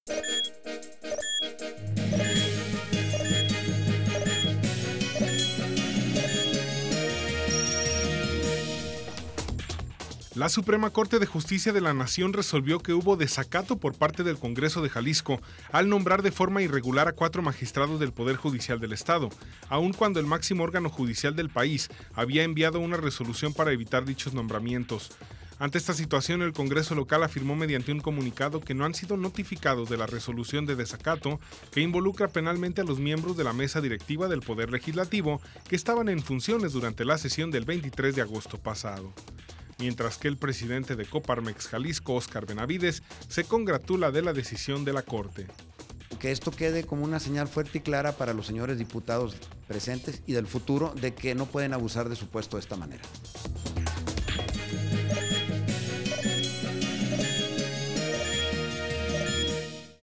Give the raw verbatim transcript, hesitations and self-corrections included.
La Suprema Corte de Justicia de la Nación resolvió que hubo desacato por parte del Congreso de Jalisco al nombrar de forma irregular a cuatro magistrados del Poder Judicial del Estado, aun cuando el máximo órgano judicial del país había enviado una resolución para evitar dichos nombramientos. Ante esta situación, el Congreso local afirmó mediante un comunicado que no han sido notificados de la resolución de desacato que involucra penalmente a los miembros de la mesa directiva del Poder Legislativo que estaban en funciones durante la sesión del veintitrés de agosto pasado. Mientras que el presidente de Coparmex Jalisco, Óscar Benavides, se congratula de la decisión de la Corte. Que esto quede como una señal fuerte y clara para los señores diputados presentes y del futuro de que no pueden abusar de su puesto de esta manera.